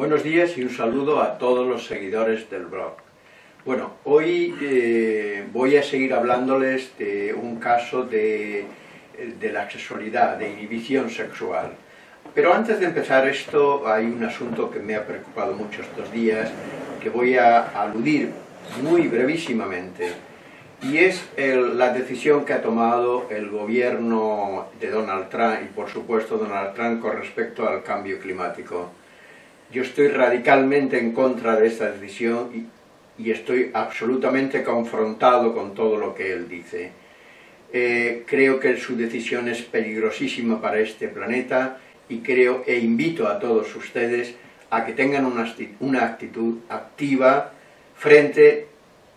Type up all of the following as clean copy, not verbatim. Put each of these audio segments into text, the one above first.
Buenos días y un saludo a todos los seguidores del blog. Bueno, hoy voy a seguir hablándoles de un caso de la sexualidad, de inhibición sexual. Pero antes de empezar esto, hay un asunto que me ha preocupado mucho estos días, que voy a aludir muy brevísimamente, y es la decisión que ha tomado el gobierno de Donald Trump, y por supuesto Donald Trump, con respecto al cambio climático. Yo estoy radicalmente en contra de esta decisión y estoy absolutamente confrontado con todo lo que él dice. Creo que su decisión es peligrosísima para este planeta y creo e invito a todos ustedes a que tengan una actitud activa frente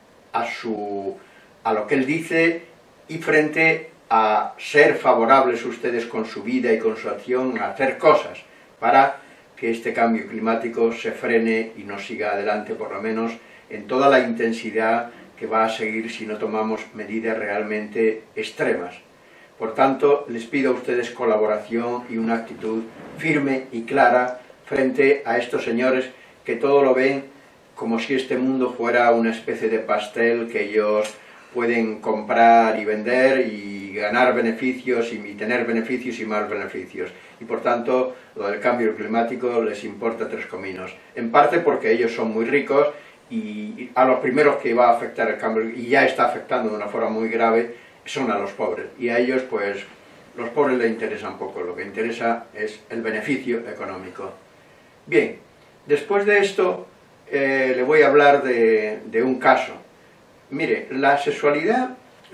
a lo que él dice y frente a ser favorables ustedes con su vida y con su acción a hacer cosas para que este cambio climático se frene y no siga adelante, por lo menos en toda la intensidad que va a seguir si no tomamos medidas realmente extremas. Por tanto, les pido a ustedes colaboración y una actitud firme y clara frente a estos señores que todo lo ven como si este mundo fuera una especie de pastel que ellos pueden comprar y vender y ganar beneficios y tener beneficios y más beneficios. Y por tanto, lo del cambio climático les importa tres cominos. En parte porque ellos son muy ricos y a los primeros que va a afectar el cambio, y ya está afectando de una forma muy grave, son a los pobres. Y a ellos, pues, los pobres les interesa un poco. Lo que interesa es el beneficio económico. Bien, después de esto, le voy a hablar de un caso. Mire, la sexualidad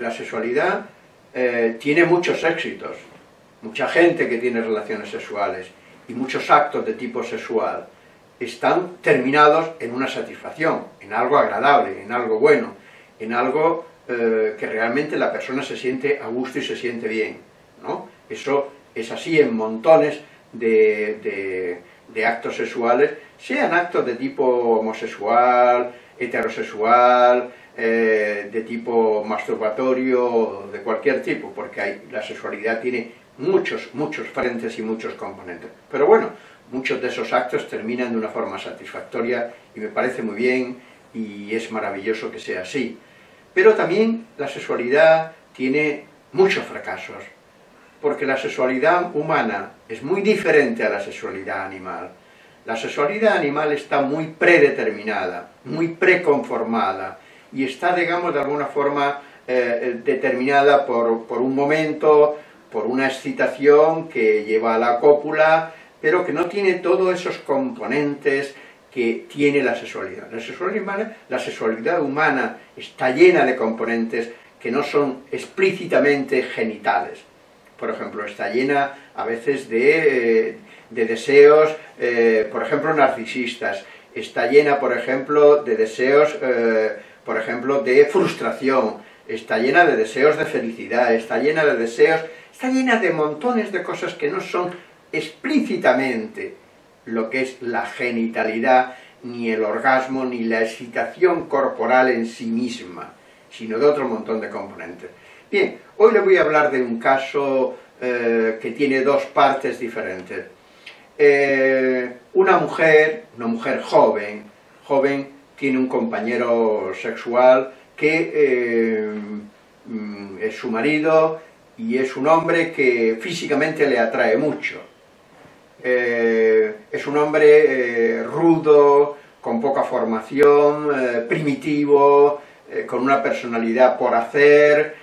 tiene muchos éxitos. Mucha gente que tiene relaciones sexuales y muchos actos de tipo sexual están terminados en una satisfacción, en algo agradable, en algo bueno, en algo que realmente la persona se siente a gusto y se siente bien, ¿no? Eso es así en montones de actos sexuales, sean actos de tipo homosexual, heterosexual, de tipo masturbatorio, de cualquier tipo, porque la sexualidad tiene muchos frentes y muchos componentes. Pero bueno, muchos de esos actos terminan de una forma satisfactoria y me parece muy bien y es maravilloso que sea así. Pero también la sexualidad tiene muchos fracasos, porque la sexualidad humana es muy diferente a la sexualidad animal. La sexualidad animal está muy predeterminada, muy preconformada, y está, digamos, de alguna forma determinada por un momento, por una excitación que lleva a la cópula, pero que no tiene todos esos componentes que tiene la sexualidad. La sexualidad humana está llena de componentes que no son explícitamente genitales. Por ejemplo, está llena a veces de deseos, por ejemplo, narcisistas. Está llena, por ejemplo, de deseos, por ejemplo, de frustración. Está llena de deseos de felicidad. Está llena de deseos, está llena de montones de cosas que no son explícitamente lo que es la genitalidad, ni el orgasmo, ni la excitación corporal en sí misma, sino de otro montón de componentes. Bien, hoy le voy a hablar de un caso que tiene dos partes diferentes. Una mujer joven, tiene un compañero sexual que es su marido y es un hombre que físicamente le atrae mucho. Es un hombre rudo, con poca formación, primitivo, con una personalidad por hacer,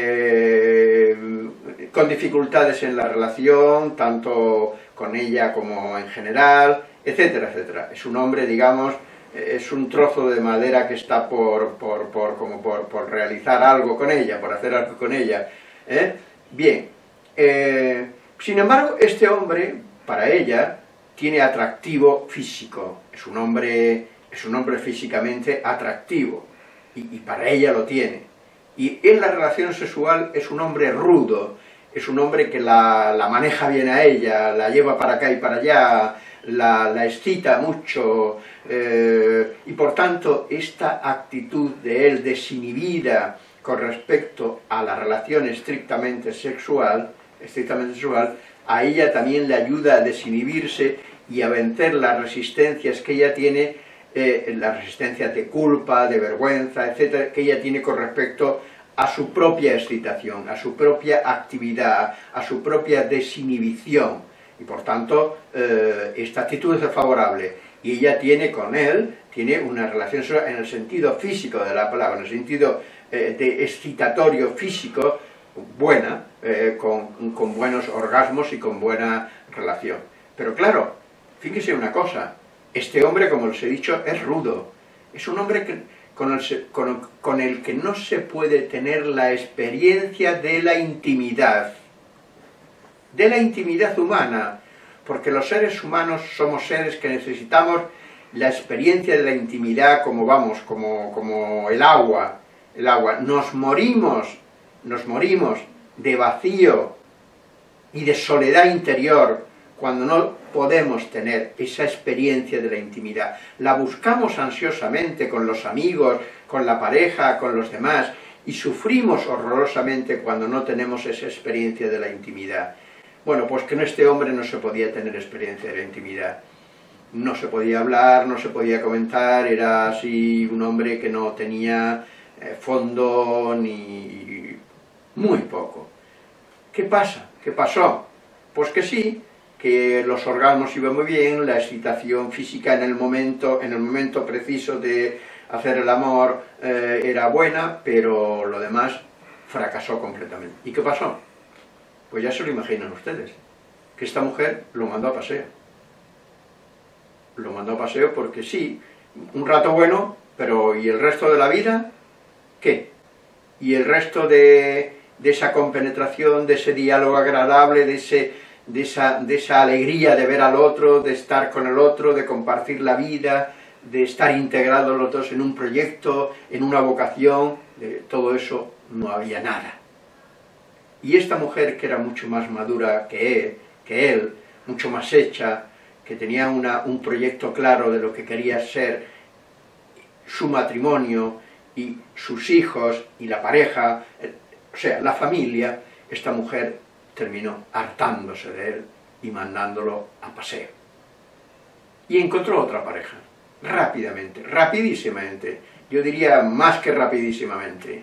con dificultades en la relación, tanto con ella como en general, etcétera, etcétera. Es un hombre, digamos, es un trozo de madera que está por realizar algo con ella, por hacer algo con ella. Bien, sin embargo, este hombre, para ella, tiene atractivo físico, es un hombre físicamente atractivo, y para ella lo tiene. Y en la relación sexual es un hombre rudo, es un hombre que la maneja bien a ella, la lleva para acá y para allá, la excita mucho, y por tanto esta actitud de él desinhibida con respecto a la relación estrictamente sexual, a ella también le ayuda a desinhibirse y a vencer las resistencias que ella tiene, las resistencias de culpa, de vergüenza, etcétera, que ella tiene con respecto a su propia excitación, a su propia actividad, a su propia desinhibición, y por tanto esta actitud es favorable, y ella tiene con él, tiene una relación en el sentido físico de la palabra, en el sentido de excitatorio físico, buena, con buenos orgasmos y con buena relación. Pero claro, fíjese una cosa, este hombre, como les he dicho, es rudo, es un hombre con el que no se puede tener la experiencia de la intimidad humana, porque los seres humanos somos seres que necesitamos la experiencia de la intimidad como el agua. Nos morimos de vacío y de soledad interior cuando no podemos tener esa experiencia de la intimidad. La buscamos ansiosamente con los amigos, con la pareja, con los demás, y sufrimos horrorosamente cuando no tenemos esa experiencia de la intimidad. Bueno, pues que en este hombre no se podía tener experiencia de la intimidad. No se podía hablar, no se podía comentar, era así un hombre que no tenía fondo ni muy poco. ¿Qué pasa? ¿Qué pasó? Pues que sí, que los orgasmos iban muy bien, la excitación física en el momento preciso de hacer el amor era buena, pero lo demás fracasó completamente. ¿Y qué pasó? Pues ya se lo imaginan ustedes, que esta mujer lo mandó a paseo. Lo mandó a paseo porque sí, un rato bueno, pero ¿y el resto de la vida? ¿Qué? ¿Y el resto de esa compenetración, de ese diálogo agradable, de esa alegría de ver al otro, de estar con el otro, de compartir la vida, de estar integrados los dos en un proyecto, en una vocación? De todo eso no había nada. Y esta mujer, que era mucho más madura que él, mucho más hecha, que tenía un proyecto claro de lo que quería ser su matrimonio y sus hijos y la pareja, o sea, la familia, esta mujer terminó hartándose de él y mandándolo a paseo. Y encontró otra pareja, rápidamente, rapidísimamente, yo diría más que rapidísimamente.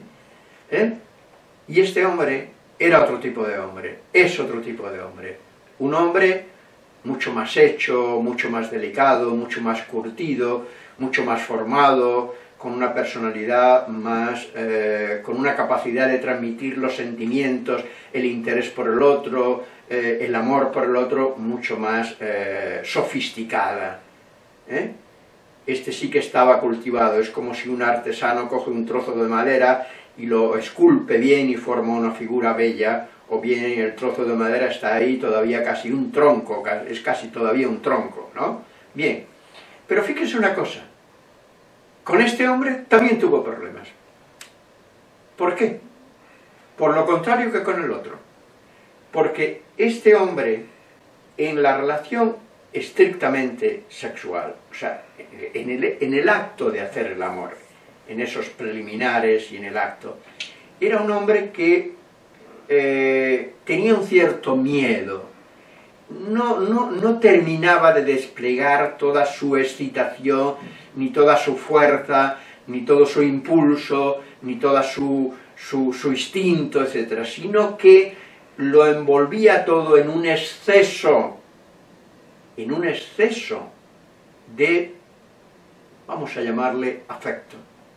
Y este hombre era otro tipo de hombre, es otro tipo de hombre, un hombre mucho más hecho, mucho más delicado, mucho más curtido, mucho más formado, con una personalidad más, con una capacidad de transmitir los sentimientos, el interés por el otro, el amor por el otro, mucho más sofisticada. Este sí que estaba cultivado, es como si un artesano coge un trozo de madera y lo esculpe bien y forma una figura bella, o bien el trozo de madera está ahí todavía casi un tronco, es casi todavía un tronco, ¿no? Bien, pero fíjense una cosa, con este hombre también tuvo problemas. ¿Por qué? Por lo contrario que con el otro. Porque este hombre, en la relación estrictamente sexual, o sea, en el acto de hacer el amor, en esos preliminares y en el acto, era un hombre que tenía un cierto miedo, no terminaba de desplegar toda su excitación, ni toda su fuerza, ni todo su impulso, ni toda su instinto, etc., sino que lo envolvía todo en un exceso de, vamos a llamarle, afecto.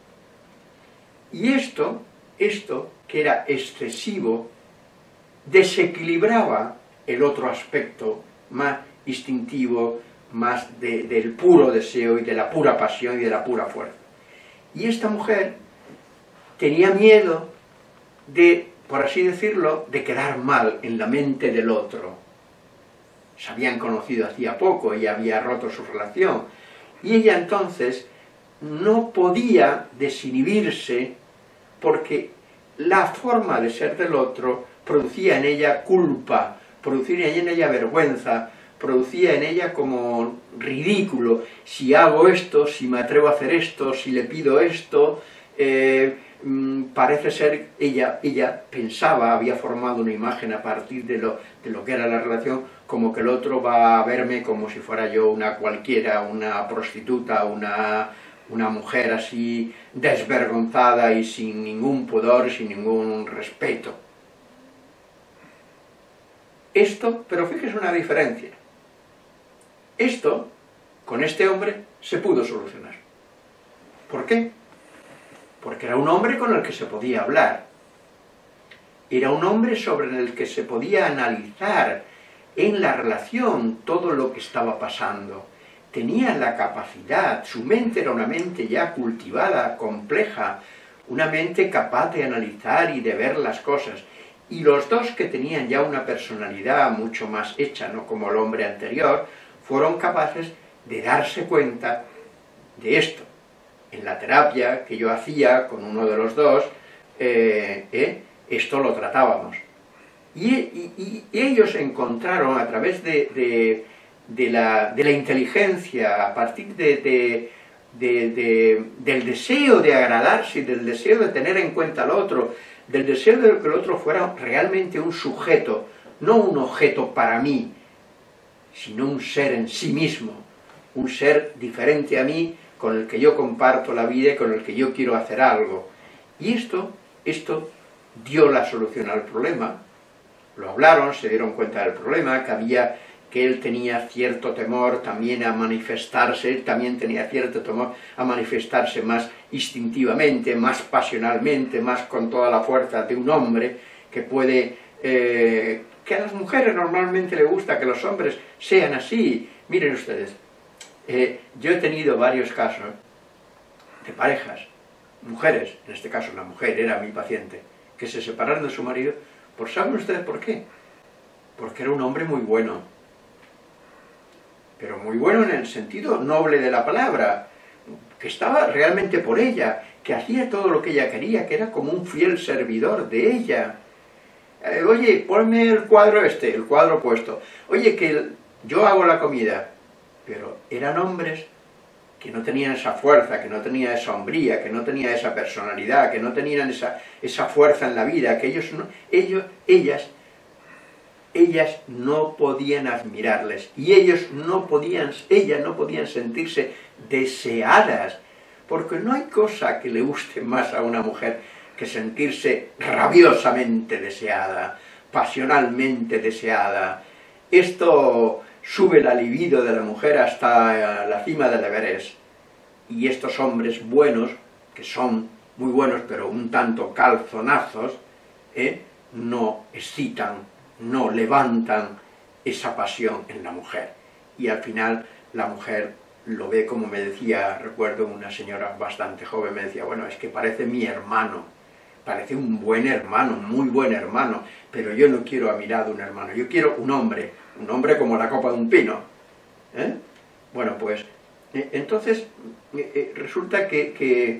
Y esto que era excesivo, desequilibraba el otro aspecto más instintivo, más del puro deseo y de la pura pasión y de la pura fuerza. Y esta mujer tenía miedo de, por así decirlo, de quedar mal en la mente del otro. Se habían conocido hacía poco y había roto su relación. Y ella entonces no podía desinhibirse porque la forma de ser del otro producía en ella culpa, producía en ella vergüenza, producía en ella como ridículo. Si hago esto, si me atrevo a hacer esto, si le pido esto, parece ser, ella pensaba, había formado una imagen a partir de lo que era la relación, como que el otro va a verme como si fuera yo una cualquiera, una prostituta, una mujer así desvergonzada y sin ningún pudor, sin ningún respeto. Esto, pero fíjese una diferencia, esto, con este hombre, se pudo solucionar. ¿Por qué? Porque era un hombre con el que se podía hablar, era un hombre sobre el que se podía analizar en la relación todo lo que estaba pasando, tenía la capacidad, su mente era una mente ya cultivada, compleja, una mente capaz de analizar y de ver las cosas, y los dos que tenían ya una personalidad mucho más hecha, no como el hombre anterior, fueron capaces de darse cuenta de esto. En la terapia que yo hacía con uno de los dos, esto lo tratábamos. Y ellos encontraron a través de la inteligencia, a partir del deseo de agradarse, del deseo de tener en cuenta al otro, del deseo de que el otro fuera realmente un sujeto, no un objeto para mí, sino un ser en sí mismo, un ser diferente a mí, con el que yo comparto la vida y con el que yo quiero hacer algo. Y esto dio la solución al problema. Lo hablaron, se dieron cuenta del problema, que él tenía cierto temor también a manifestarse, él también tenía cierto temor a manifestarse más instintivamente, más pasionalmente, más con toda la fuerza de un hombre que puede... que a las mujeres normalmente les gusta que los hombres sean así. Miren ustedes, yo he tenido varios casos de parejas, mujeres, en este caso la mujer era mi paciente, que se separaron de su marido, ¿saben ustedes por qué? Porque era un hombre muy bueno, pero muy bueno en el sentido noble de la palabra, que estaba realmente por ella, que hacía todo lo que ella quería, que era como un fiel servidor de ella. Oye, ponme el cuadro el cuadro puesto. Oye, que yo hago la comida. Pero eran hombres que no tenían esa fuerza, que no tenían esa hombría, que no tenían esa personalidad, que no tenían esa fuerza en la vida, que ellas no podían admirarles, y ellas no podían sentirse deseadas, porque no hay cosa que le guste más a una mujer que sentirse rabiosamente deseada, pasionalmente deseada. Esto sube la libido de la mujer hasta la cima del Everest. Y estos hombres buenos, que son muy buenos pero un tanto calzonazos, no excitan, no levantan esa pasión en la mujer. Y al final la mujer lo ve, como me decía, recuerdo una señora bastante joven, me decía, bueno, es que parece mi hermano, parece un buen hermano, muy buen hermano, pero yo no quiero a mi lado un hermano, yo quiero un hombre como la copa de un pino. Bueno, pues, entonces, resulta que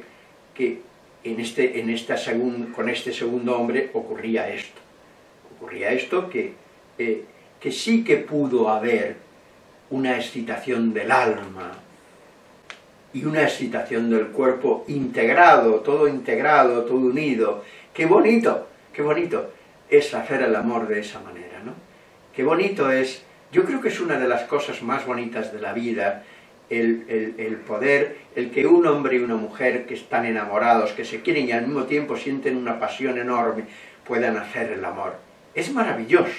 con este segundo hombre ocurría esto, que sí que pudo haber una excitación del alma y una excitación del cuerpo integrado, todo unido. ¡Qué bonito es hacer el amor de esa manera, ¿no? Qué bonito es, yo creo que es una de las cosas más bonitas de la vida, el poder, el que un hombre y una mujer que están enamorados, que se quieren y al mismo tiempo sienten una pasión enorme, puedan hacer el amor. Es maravilloso,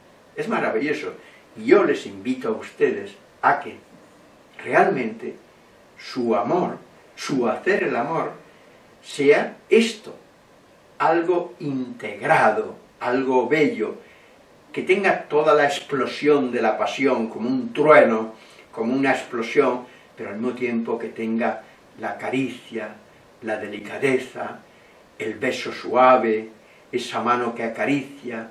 y yo les invito a ustedes a que realmente su amor, su hacer el amor, sea esto, algo integrado, algo bello, que tenga toda la explosión de la pasión, como un trueno, como una explosión, pero al mismo tiempo que tenga la caricia, la delicadeza, el beso suave, esa mano que acaricia,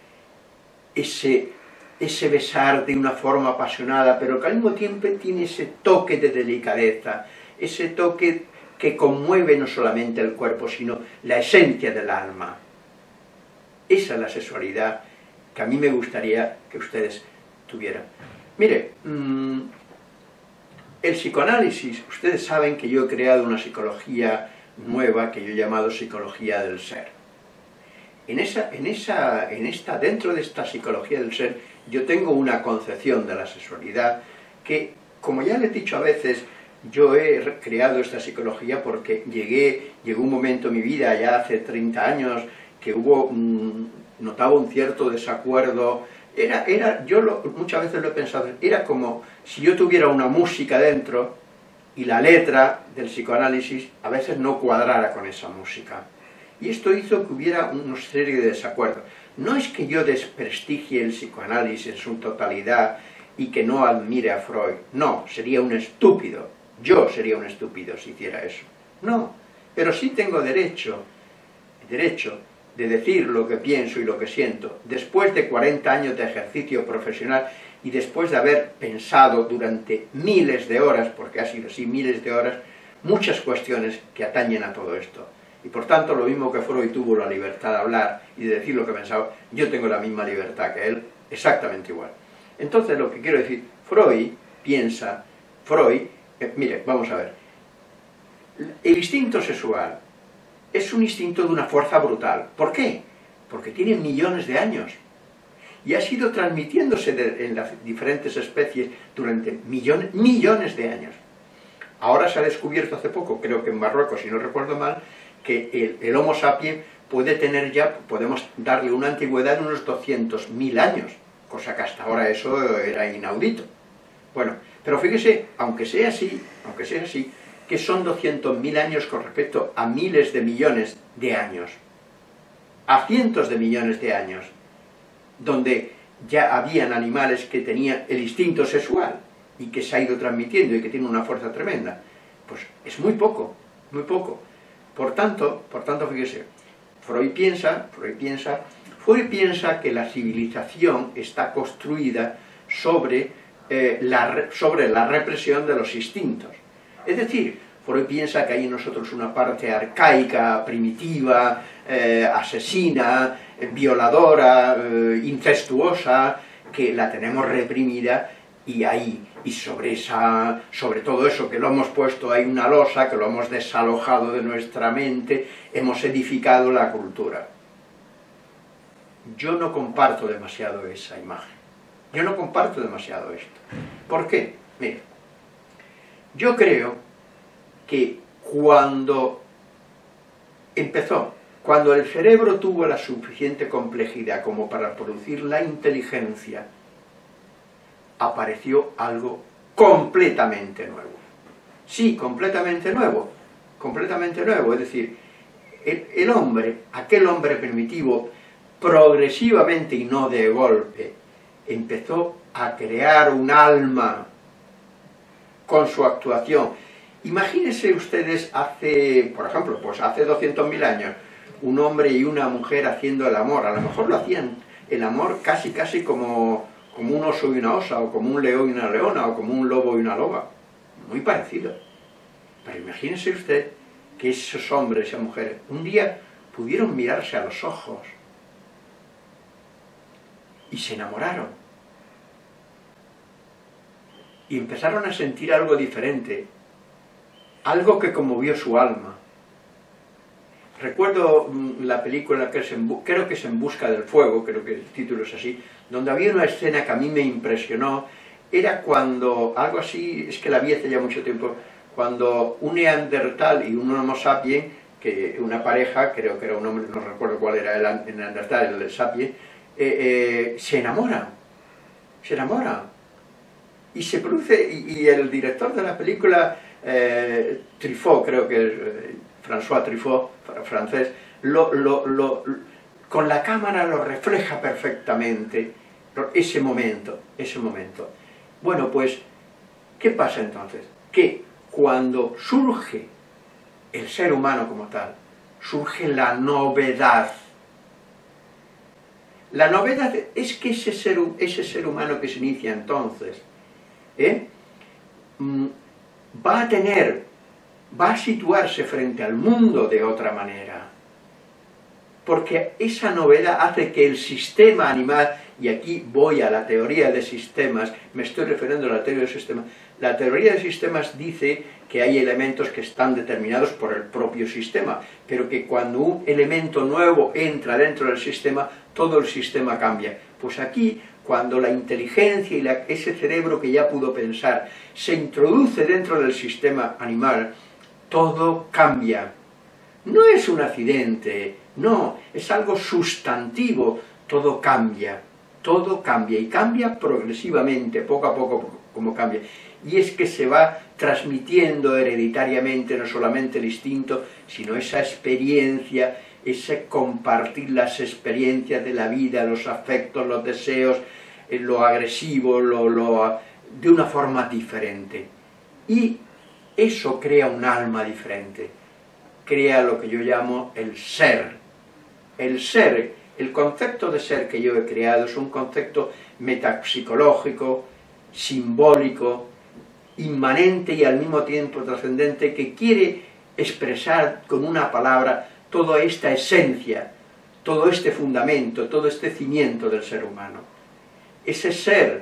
ese besar de una forma apasionada, pero que al mismo tiempo tiene ese toque de delicadeza, ese toque que conmueve no solamente el cuerpo, sino la esencia del alma. Esa es la sexualidad que a mí me gustaría que ustedes tuvieran. Mire, el psicoanálisis, ustedes saben que yo he creado una psicología nueva que yo he llamado psicología del ser. Dentro de esta psicología del ser, yo tengo una concepción de la sexualidad que, como ya le he dicho a veces, yo he creado esta psicología porque llegó un momento en mi vida, ya hace 30 años, que notaba un cierto desacuerdo. Muchas veces lo he pensado, era como si yo tuviera una música dentro y la letra del psicoanálisis a veces no cuadrara con esa música. Y esto hizo que hubiera una serie de desacuerdos. No es que yo desprestigie el psicoanálisis en su totalidad y que no admire a Freud. No, sería un estúpido. Yo sería un estúpido si hiciera eso. No, pero sí tengo derecho de decir lo que pienso y lo que siento, después de 40 años de ejercicio profesional y después de haber pensado durante miles de horas, porque ha sido así, miles de horas, muchas cuestiones que atañen a todo esto. Y por tanto, lo mismo que Freud tuvo la libertad de hablar y de decir lo que pensaba, yo tengo la misma libertad que él, exactamente igual. Entonces, lo que quiero decir, mire, vamos a ver, el instinto sexual es un instinto de una fuerza brutal. ¿Por qué? Porque tiene millones de años y ha sido transmitiéndose en las diferentes especies durante millones de años. Ahora se ha descubierto hace poco, creo que en Marruecos, si no recuerdo mal, que el Homo sapiens puede tener ya, podemos darle una antigüedad de unos 200.000 años, cosa que hasta ahora eso era inaudito. Bueno, pero fíjese, aunque sea así, que son 200.000 años con respecto a miles de millones de años, a cientos de millones de años, donde ya habían animales que tenían el instinto sexual y que se ha ido transmitiendo y que tiene una fuerza tremenda, pues es muy poco, muy poco. Por tanto, fíjese, Freud piensa que la civilización está construida sobre la represión de los instintos. Es decir, Freud piensa que hay en nosotros una parte arcaica, primitiva, asesina, violadora, incestuosa, que la tenemos reprimida y sobre todo eso que lo hemos puesto ahí una losa, que lo hemos desalojado de nuestra mente, hemos edificado la cultura. Yo no comparto demasiado esa imagen. Yo no comparto demasiado esto. ¿Por qué? Mira, yo creo que cuando el cerebro tuvo la suficiente complejidad como para producir la inteligencia, apareció algo completamente nuevo. Sí, completamente nuevo, es decir, aquel hombre primitivo, progresivamente y no de golpe, empezó a crear un alma con su actuación. Imagínense ustedes por ejemplo, hace 200.000 años, un hombre y una mujer haciendo el amor. A lo mejor lo hacían el amor casi como un oso y una osa, o como un león y una leona, o como un lobo y una loba. Muy parecido. Pero imagínese usted que esos hombres y esas mujeres un día pudieron mirarse a los ojos y se enamoraron. Y empezaron a sentir algo diferente, algo que conmovió su alma. Recuerdo la película creo que es En busca del fuego, creo que el título es así, donde había una escena que a mí me impresionó. Era cuando, algo así, es que la vi hace ya mucho tiempo, cuando un neandertal y un homo sapiens, que una pareja, creo que era un hombre, no recuerdo cuál era el neandertal, el sapiens, se enamoran. Y se produce, y el director de la película, Truffaut, creo que es François Truffaut, francés, con la cámara lo refleja perfectamente, ese momento. Bueno, pues, ¿qué pasa entonces? Que cuando surge el ser humano como tal, surge la novedad. La novedad es que ese ser humano que se inicia entonces, va a situarse frente al mundo de otra manera. porque esa novedad hace que el sistema animal, y aquí voy a la teoría de sistemas, me estoy refiriendo a la teoría de sistemas. La teoría de sistemas dice que hay elementos que están determinados por el propio sistema, pero que cuando un elemento nuevo entra dentro del sistema, todo el sistema cambia. Pues aquí, cuando la inteligencia y ese cerebro que ya pudo pensar se introduce dentro del sistema animal, todo cambia. No es un accidente, no, es algo sustantivo, todo cambia y cambia progresivamente, poco a poco como cambia. Y es que se va transmitiendo hereditariamente no solamente el instinto, sino esa experiencia, ese compartir las experiencias de la vida, los afectos, los deseos, lo agresivo, de una forma diferente. Y eso crea un alma diferente, crea lo que yo llamo el ser. El ser, el concepto de ser que yo he creado es un concepto metapsicológico, simbólico, inmanente y al mismo tiempo trascendente, que quiere expresar con una palabra toda esta esencia, todo este fundamento, todo este cimiento del ser humano. Ese ser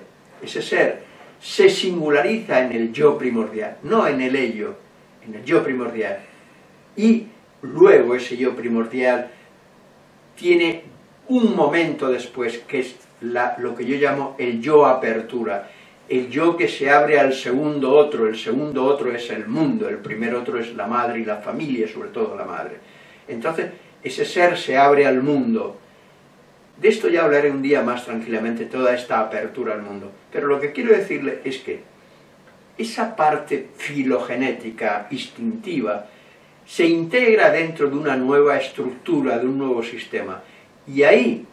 se singulariza en el yo primordial, no en el ello, en el yo primordial. Y luego ese yo primordial tiene un momento después, que es lo que yo llamo el yo apertura, el yo que se abre al segundo otro. El segundo otro es el mundo, el primer otro es la madre y la familia, sobre todo la madre. Entonces, ese ser se abre al mundo. De esto ya hablaré un día más tranquilamente, toda esta apertura al mundo. Pero lo que quiero decirle es que esa parte filogenética, instintiva, se integra dentro de una nueva estructura, de un nuevo sistema. Y ahí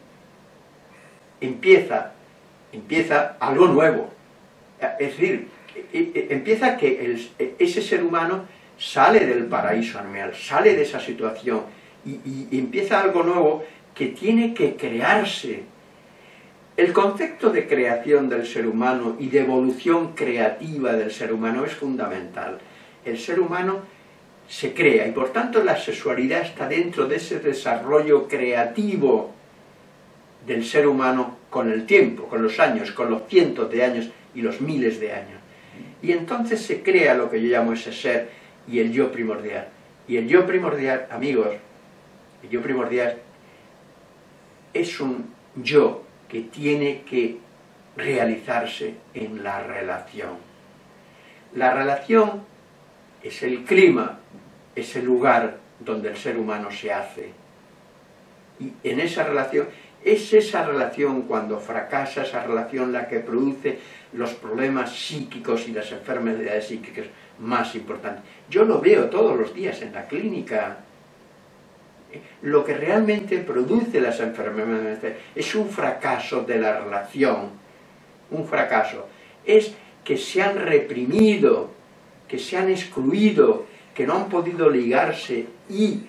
empieza algo nuevo. Es decir, empieza que ese ser humano sale del paraíso animal, sale de esa situación y empieza algo nuevo que tiene que crearse. El concepto de creación del ser humano y de evolución creativa del ser humano es fundamental. El ser humano se crea y por tanto la sexualidad está dentro de ese desarrollo creativo del ser humano con el tiempo, con los años, con los cientos de años y los miles de años. Y entonces se crea lo que yo llamo ese ser y el yo primordial. Y el yo primordial, amigos, el yo primordial es un yo que tiene que realizarse en la relación. La relación es el clima, es el lugar donde el ser humano se hace. Y en esa relación, es esa relación cuando fracasa, esa relación la que produce los problemas psíquicos y las enfermedades psíquicas más importantes. Yo lo veo todos los días en la clínica. Lo que realmente produce las enfermedades es un fracaso de la relación, un fracaso. Es que se han reprimido, que se han excluido, que no han podido ligarse y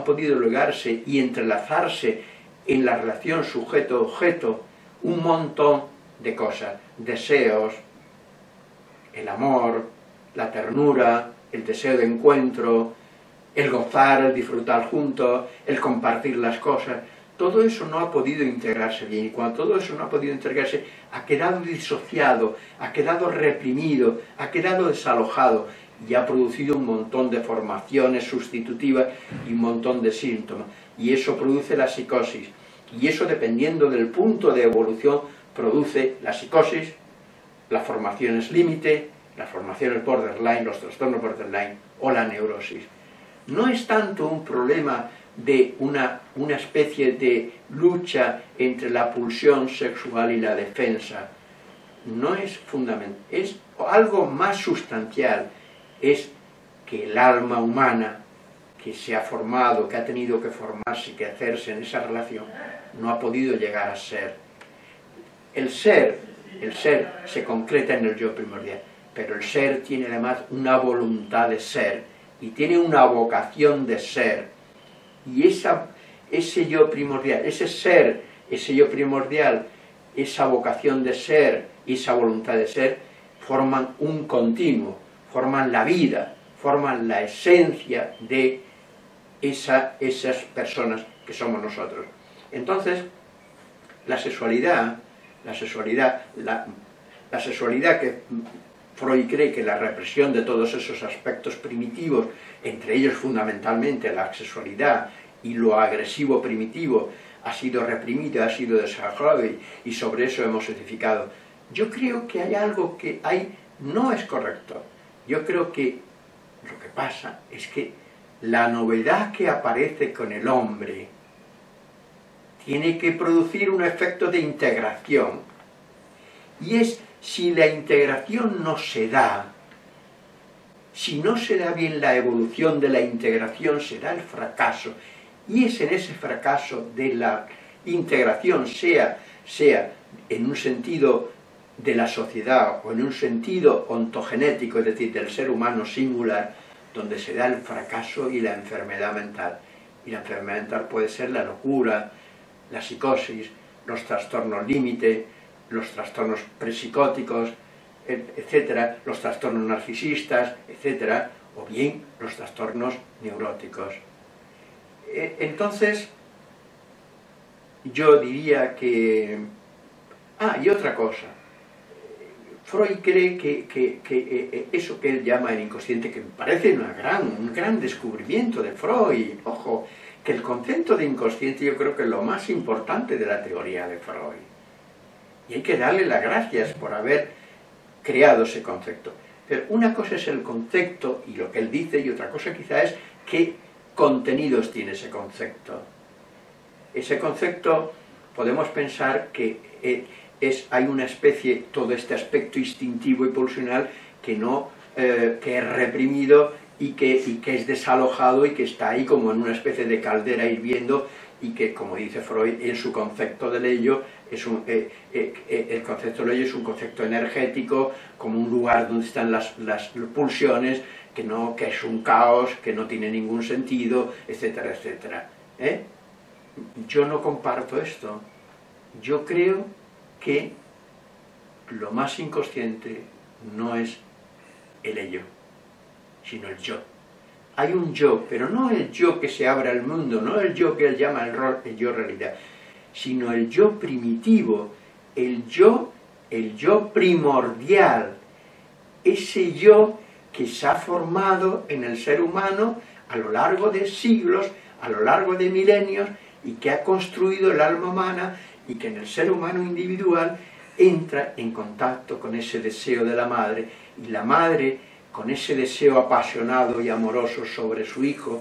entrelazarse en la relación sujeto-objeto un montón de cosas, deseos, el amor, la ternura, el deseo de encuentro, el gozar, el disfrutar juntos, el compartir las cosas. Todo eso no ha podido integrarse bien, y cuando todo eso no ha podido integrarse, ha quedado disociado, ha quedado reprimido, ha quedado desalojado, y ha producido un montón de formaciones sustitutivas y un montón de síntomas. Y eso produce la psicosis. Y eso, dependiendo del punto de evolución, produce la psicosis, las formaciones límite, las formaciones borderline, los trastornos borderline o la neurosis. No es tanto un problema de una especie de lucha entre la pulsión sexual y la defensa. No es fundamental, es algo más sustancial. Es que el alma humana que se ha formado, que ha tenido que formarse y que hacerse en esa relación, no ha podido llegar a ser. El ser se concreta en el yo primordial, pero el ser tiene además una voluntad de ser y tiene una vocación de ser. Y ese yo primordial, ese ser, ese yo primordial, esa vocación de ser y esa voluntad de ser forman un continuo, forman la vida, forman la esencia de esas personas que somos nosotros. Entonces, la sexualidad que Freud cree que la represión de todos esos aspectos primitivos, entre ellos fundamentalmente la sexualidad y lo agresivo primitivo, ha sido reprimido, ha sido desarrollado y sobre eso hemos edificado. Yo creo que hay algo que no es correcto. Yo creo que lo que pasa es que la novedad que aparece con el hombre tiene que producir un efecto de integración. Y es, si la integración no se da, si no se da bien la evolución de la integración, se da el fracaso. Y es en ese fracaso de la integración, sea en un sentido de la sociedad o en un sentido ontogenético, es decir, del ser humano singular, donde se da el fracaso y la enfermedad mental. Y la enfermedad mental puede ser la locura, la psicosis, los trastornos límite, los trastornos prepsicóticos, etcétera, los trastornos narcisistas, etcétera, o bien los trastornos neuróticos. Entonces, yo diría que... y otra cosa. Freud cree que eso que él llama el inconsciente, que me parece un gran descubrimiento de Freud, ojo, que el concepto de inconsciente yo creo que es lo más importante de la teoría de Freud. Y hay que darle las gracias por haber creado ese concepto. Pero una cosa es el concepto y lo que él dice, y otra cosa quizá es qué contenidos tiene ese concepto. Ese concepto podemos pensar que hay una especie, todo este aspecto instintivo y pulsional que es reprimido y que es desalojado y que está ahí como en una especie de caldera hirviendo y que, como dice Freud, en su concepto del ello, el concepto del ello es un concepto energético, como un lugar donde están las pulsiones, que es un caos, que no tiene ningún sentido, etcétera, etcétera. Yo no comparto esto. Yo creo que lo más inconsciente no es el ello, sino el yo. Hay un yo, pero no el yo que se abre al mundo, no el yo que él llama el yo realidad, sino el yo primitivo, el yo primordial, ese yo que se ha formado en el ser humano a lo largo de siglos, a lo largo de milenios, y que ha construido el alma humana, y que en el ser humano individual entra en contacto con ese deseo de la madre, y la madre, con ese deseo apasionado y amoroso sobre su hijo,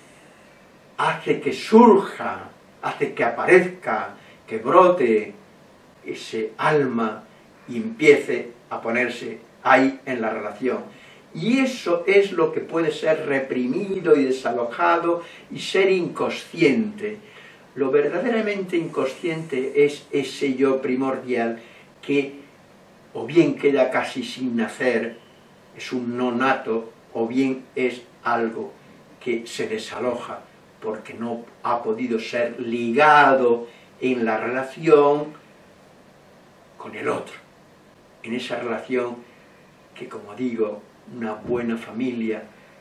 hace que surja, hace que aparezca, que brote ese alma y empiece a ponerse ahí en la relación. Y eso es lo que puede ser reprimido y desalojado y ser inconsciente. Lo verdaderamente inconsciente es ese yo primordial que o bien queda casi sin nacer, es un no nato, o bien es algo que se desaloja porque no ha podido ser ligado en la relación con el otro. En esa relación que, como digo, una buena familia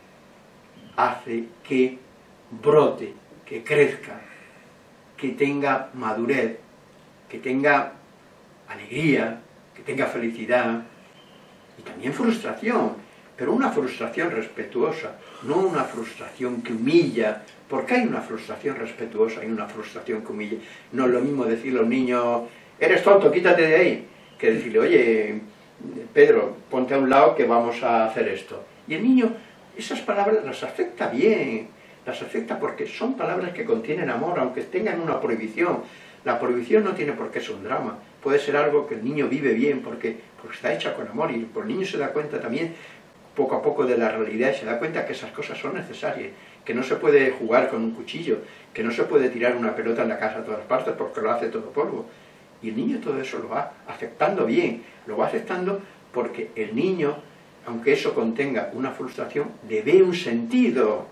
hace que brote, que crezca, que tenga madurez, que tenga alegría, que tenga felicidad y también frustración, pero una frustración respetuosa, no una frustración que humilla, porque hay una frustración respetuosa y una frustración que humilla. No es lo mismo decirle a un niño, eres tonto, quítate de ahí, que decirle, oye, Pedro, ponte a un lado que vamos a hacer esto. Y el niño, esas palabras las acepta bien, las acepta porque son palabras que contienen amor, aunque tengan una prohibición. La prohibición no tiene por qué ser un drama, puede ser algo que el niño vive bien porque está hecha con amor, y el niño se da cuenta también poco a poco de la realidad y se da cuenta que esas cosas son necesarias, que no se puede jugar con un cuchillo, que no se puede tirar una pelota en la casa a todas partes porque lo hace todo polvo. Y el niño todo eso lo va aceptando bien, lo va aceptando porque el niño, aunque eso contenga una frustración, le ve un sentido.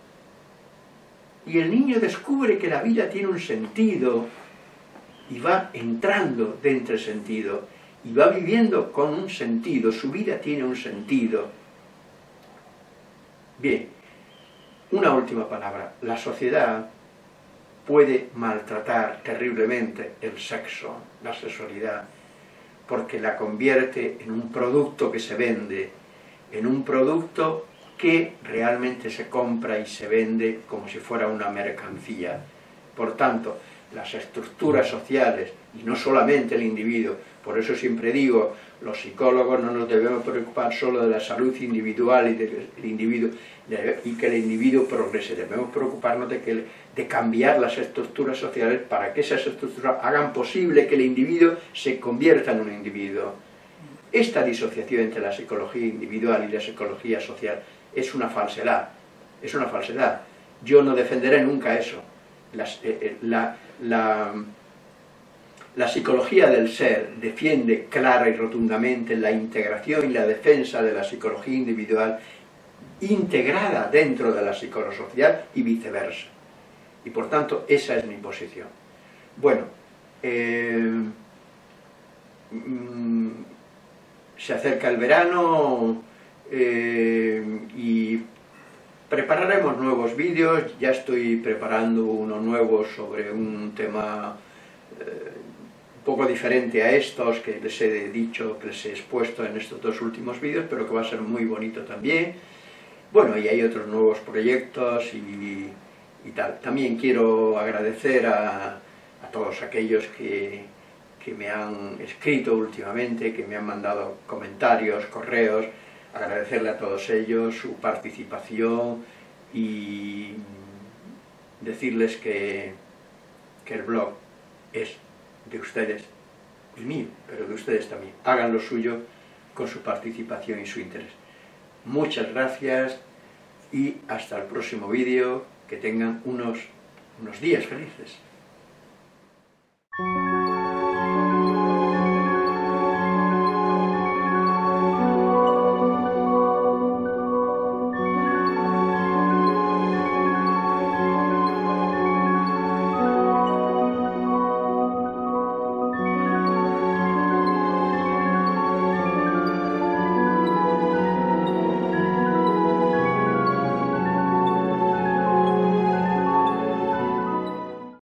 Y el niño descubre que la vida tiene un sentido y va entrando dentro del sentido y va viviendo con un sentido, su vida tiene un sentido. Bien, una última palabra. La sociedad puede maltratar terriblemente el sexo, la sexualidad, porque la convierte en un producto que se vende, en un producto que realmente se compra y se vende como si fuera una mercancía. Por tanto, las estructuras sociales, y no solamente el individuo, por eso siempre digo, los psicólogos no nos debemos preocupar solo de la salud individual y del individuo, y que el individuo progrese, debemos preocuparnos de cambiar las estructuras sociales para que esas estructuras hagan posible que el individuo se convierta en un individuo. Esta disociación entre la psicología individual y la psicología social es una falsedad, es una falsedad. Yo no defenderé nunca eso. La psicología del ser defiende clara y rotundamente la integración y la defensa de la psicología individual integrada dentro de la psicosocial y viceversa. Y por tanto, esa es mi posición. Bueno, se acerca el verano y prepararemos nuevos vídeos. Ya estoy preparando uno nuevo sobre un tema un poco diferente a estos que les he dicho, que les he expuesto en estos dos últimos vídeos, pero que va a ser muy bonito también. Bueno, y hay otros nuevos proyectos y tal. También quiero agradecer a todos aquellos que me han escrito últimamente, que me han mandado comentarios, correos, agradecerle a todos ellos su participación y decirles que el blog es de ustedes y mío, pero de ustedes también. Hagan lo suyo con su participación y su interés. Muchas gracias y hasta el próximo vídeo. Que tengan unos días felices.